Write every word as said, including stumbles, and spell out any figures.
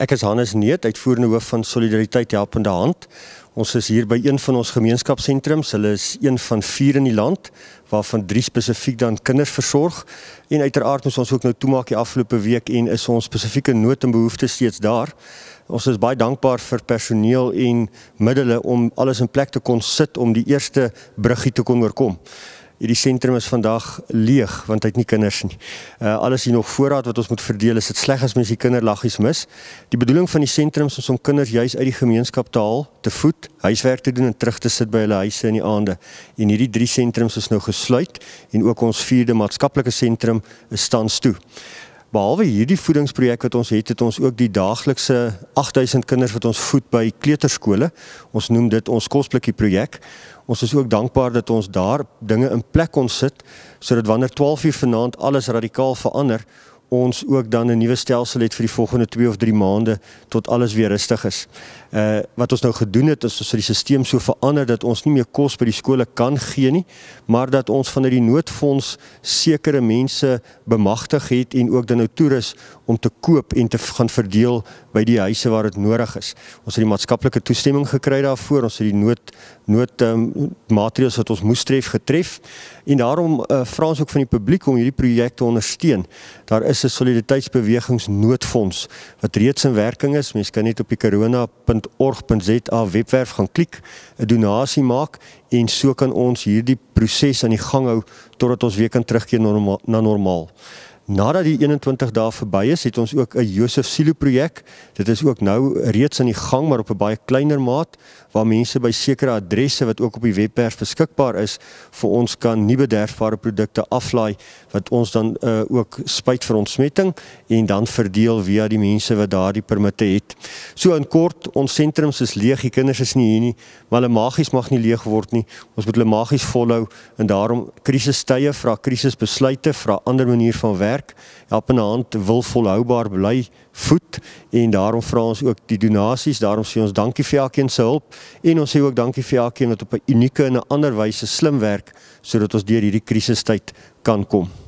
Ek is Hannes Neet, uitvoerende hoof van Solidariteit Helpende Hand. Ons is hier by een van ons gemeenskapssentrums. Hulle is een van vier in die land, waarvan drie spesifiek dan kinders versorg. En uiteraard moes ons ook nou toemaak die afgelope week en is ons spesifieke nood en behoeftes steeds daar. Ons is baie dankbaar vir personeel en middele om alles in plek te kon sit om die eerste bruggie te kon oorkom. Hierdie sentrum is vandag leeg, want hy het nie kinders nie. Uh, alles hier nog voorraad wat ons moet verdeel, is dit sleg as mens die kinderlaggies mis. Die bedoeling van die sentrums is om kinders juis uit die gemeenskap te haal, te voed, huiswerk te doen en terug te sit by hulle huise in die aande. En hierdie drie sentrums is nou gesluit en ook ons vierde maatskaplike sentrum is tans toe. Behalwe hierdie voedingsprojek wat ons het, het ons ook die daaglikse agt duisend kinders wat ons voed by kleuterskole. Ons noem dit ons kosblikkie projek. Ons is ook dankbaar dat ons daar dinge in plek kon sit, sodat wanneer twaalf uur vanaand alles radikaal verander, ons ook dan 'n nuwe stelsel het vir die volgende twee of drie maande tot alles weer rustig is. Uh, wat ons nou gedoen het, is ons die stelsel so verander dat ons nie meer kos by die skole kan gee nie, maar dat ons vanuit die noodfonds sekere mense bemagtig het en ook dan nou toerus om te koop en te gaan verdeel by die huise waar dit nodig is. Ons het die maatskaplike toestemming gekry daarvoor, ons het die nood, nood um, maatreëls wat ons moes tref getref en daarom uh, vra ons ook van die publiek om hierdie projek te ondersteun. Daar is 'n solidariteitsbewegingsnoodfonds wat reeds in werking is. Mens kan net op die corona punt org punt za webwerf gaan klik, 'n donasie maak en so kan ons hierdie proses aan die gang hou totdat ons weer kan terugkeer norma na normaal. Nadat die eenentwintig dae verby is, het ons ook 'n Joseph Silo projek. Dit is ook nou reeds aan die gang, maar op 'n baie kleiner maat, waar mense by sekere adresse wat ook op die webwerf beskikbaar is, vir ons kan nie bederfbare produkte aflaai, wat ons dan uh, ook spuit vir ontsmetting en dan verdeel via die mense wat daardie permitte het. So in kort, ons sentrums is leeg, die kinders is nie hier nie, maar hulle magies mag nie leeg word nie. Ons moet hulle magies volhou en daarom krisistye, vra krisisbesluite, vra ander manier van werk. Helpende Hand wil volhoubaar bly voed en daarom vra ons ook die donasies, daarom sê ons dankie vir elkeen se hulp en ons sê ook dankie vir elkeen wat op 'n unieke en 'n ander wyse slim werk sodat ons deur hierdie krisistyd kan kom.